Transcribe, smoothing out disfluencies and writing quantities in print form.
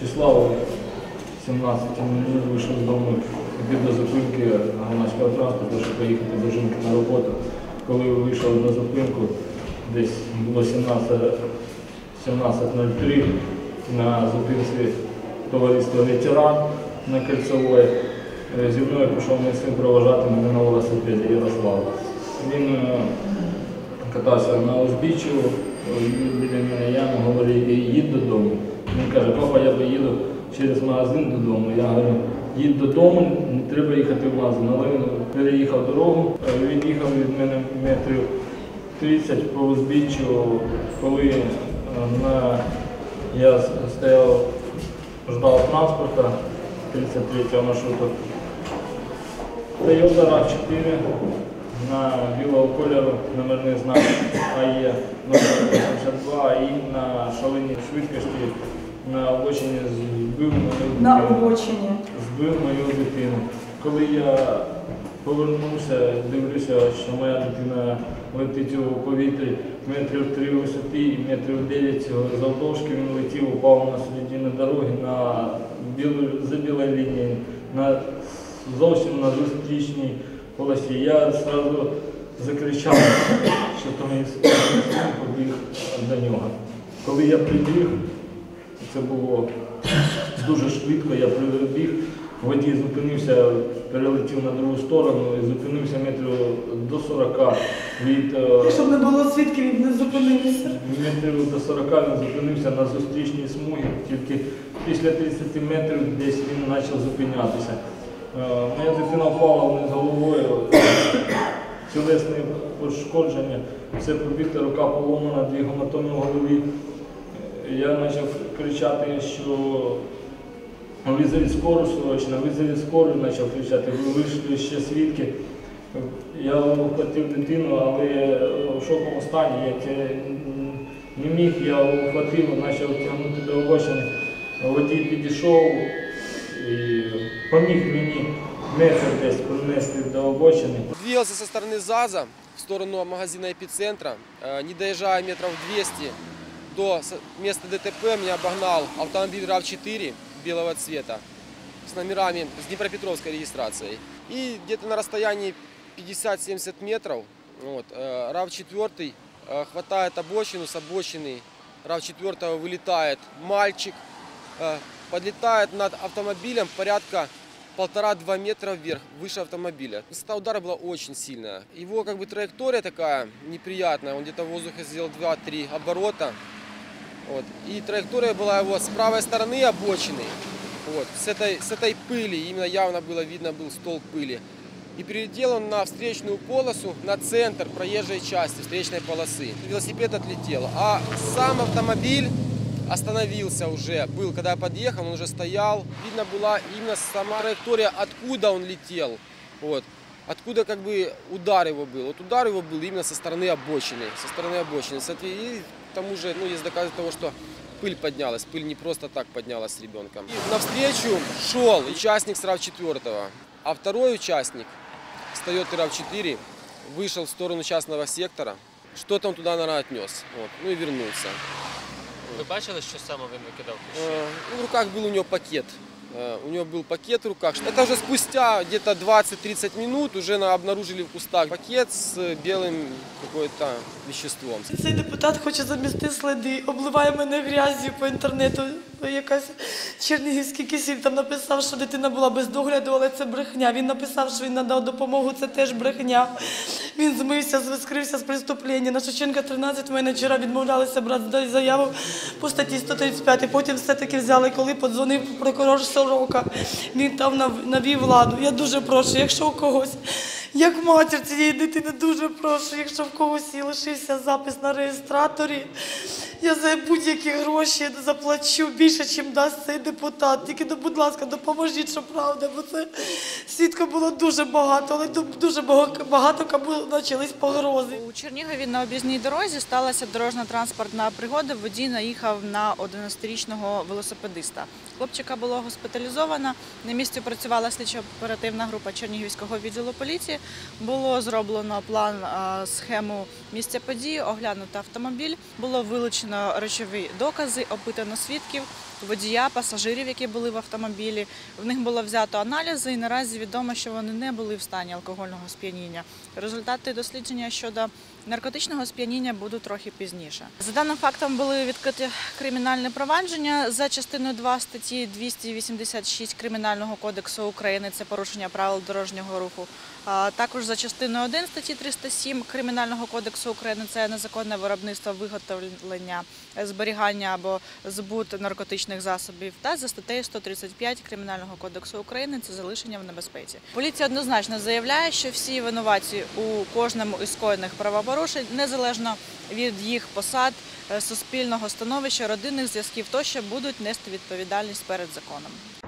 числа о 17 вийшов з дому до зупинки громадського транспорту, щоб поїхати до жінки на роботу. Коли вийшов на зупинку, десь було 17:03, на зупинці товариства «Ветеран» на Кольцевій. Зі мною пішов мій син провожати мене на велосипеді Ярослав. Він катався на узбіччю біля мене, я йому говорю, їдь додому. Він каже, папа, я поїду через магазин додому. Я говорю, їдь додому, не треба їхати в магазин. Але він переїхав дорогу, він їхав від мене метрів 30 по узбіччю, коли я стояв, ждав транспорту 33-го маршруту. Toyota RAV4 на білого кольору, номерний знак АЕ 082 і на шаленій швидкості на обочині збив мою дитину. Коли я повернувся, дивлюся, що моя дитина летить у повітрі метрів 3 висоти і метрів 9 завдовжки. Він летів, упав на середину дороги за білою лінією, зовсім на зустрічній полосі. Я одразу закричав, що то мій син побіг до нього. Коли я прибіг, це було дуже швидко, я прибіг, водій зупинився, перелетів на другу сторону і зупинився метрів до 40 від... Щоб не було свідків, він не зупинився. Метрів до 40 він зупинився на зустрічній смузі, тільки після 30 метрів десь він почав зупинятися. Моя дитина впала вниз головою, тілесне пошкодження, все побите, рука поломана, 2 гематоми в голові. Я почав кричати, що визовіть скору срочно, визовіть скору, почав кричати, вийшли ще свідки. Я ухватив дитину, але в шоковому стані, я не міг, я ухватив, почав тягнути до обочини. Водій підійшов и помог мне метр десь принести до обочины. Двигался со стороны ЗАЗа в сторону магазина «Эпицентра». Не доезжая метров 200 до места ДТП, меня обогнал автомобиль RAV4 белого цвета с номерами, с Днепропетровской регистрацией. И где-то на расстоянии 50-70 метров RAV4 хватает обочину, с обочины RAV4 вылетает мальчик, подлетает над автомобилем порядка 1,5-2 метра вверх, выше автомобиля. Высота удара была очень сильная. Его траектория такая неприятная, он где-то в воздухе сделал 2-3 оборота. И траектория была его с правой стороны обочины, с этой пыли, именно явно было видно, был столб пыли. И прилетел он на встречную полосу, на центр проезжей части встречной полосы. Велосипед отлетел, а сам автомобиль остановился уже, когда я подъехал, он уже стоял. Видно была именно сама траектория, откуда он летел, откуда удар его был. Удар его был именно со стороны обочины. И к тому же есть доказательства того, что пыль поднялась. Пыль не просто так поднялась с ребенком. И навстречу шел участник с RAV4, а второй участник с Toyota RAV4 вышел в сторону частного сектора. Что-то он туда, наверное, отнес. И вернулся. Ви бачили, що саме він викидав? В руках был у него пакет. У него был пакет в руках. Это уже спустя где-то 20-30 минут уже обнаружили в кустах пакет с белым каким-то веществом. Цей депутат хоче замести сліди, обливає мене грязю по інтернету. Якась чернігівський кисіль там написав, що дитина була без догляду, але це брехня. Він написав, що він надав допомогу, це теж брехня. Він змився, скрився з преступлення. На Шевченка 13 менеджера відмовлялися брати заяву по статті 135. Потім все-таки взяли, коли подзвонив прокурор Сорока. Він там навів владу. Я дуже прошу, якщо у когось, як матір цієї дитини, дуже прошу, якщо в когось і лишився запис на реєстраторі, я за будь-які гроші заплачу більше, чим дасть цей депутат. Тільки, будь ласка, допоможіть, що правда, бо це свідків було дуже багато, але дуже багато кому почались погрози. У Чернігові на об'їзній дорозі сталася дорожньо-транспортна пригода. Водій наїхав на 11-річного велосипедиста. Хлопчика було госпіталізовано. На місці працювала слідчо-оперативна група Чернігівського відділу поліції. Було зроблено план, схему місця події, оглянуто автомобіль. Було вилучено вилучено речові докази, опитано свідків, водія, пасажирів, які були в автомобілі. В них було взято аналізи і наразі відомо, що вони не були в стані алкогольного сп'яніння. Результати дослідження щодо наркотичного сп'яніння будуть трохи пізніше. За даним фактом були відкриті кримінальне провадження за частиною 2 статті 286 Кримінального кодексу України – це порушення правил дорожнього руху. Також за частиною 1 статті 307 Кримінального кодексу України – це незаконне виробництво, виготовлення, зберігання або збут наркотичних засобів. Та за статтею 135 Кримінального кодексу України – це залишення в небезпеці. Поліція однозначно заявляє, що всі винуватці у кожному із скоєних правопорушень, незалежно від їх посад, суспільного становища, родинних зв'язків тощо, будуть нести відповідальність перед законом.